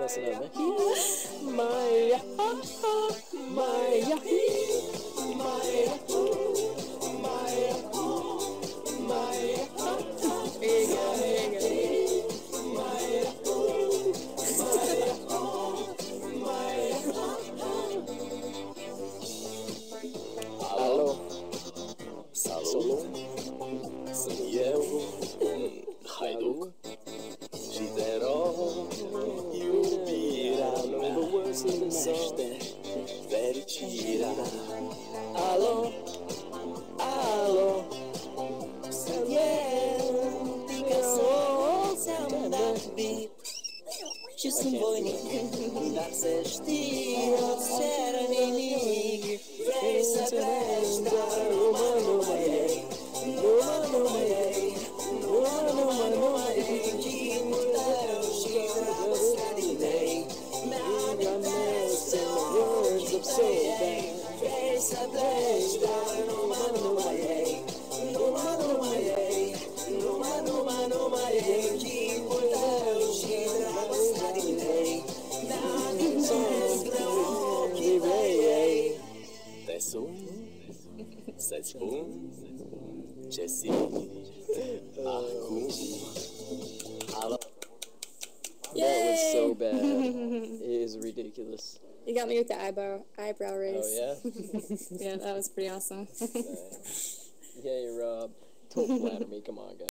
messing up, man. Maya, Maya, Maya, Maya, Maya. Here you go, here you go. Maya, Maya, Maya. Alô? Salut, sunt eu, Haiduc, și te rog, iubirea mea, numește fericirea. Alô? Alô? Sunt eu, Picasso, ți-am dat bip și sunt voinic, dar să știi, nu cer nimic. Vrei să pleci, dar nu mă iei, nu mă iei, nu mă iei. Chipul tău și dragostea din tei mi-amintesc în words of say. Vrei să pleci, dar nu mă iei, nu mă iei, nu mă iei. Chipul tău și dragostea din tei mi-amintesc de ochii mei. Te sun să-ți spun ce simt acum. Alo. That was so bad. It is ridiculous. You got me with the eyebrow raise. Oh, yeah? Yeah, that was pretty awesome. Yay, Rob. Don't flatter me. Come on, guys.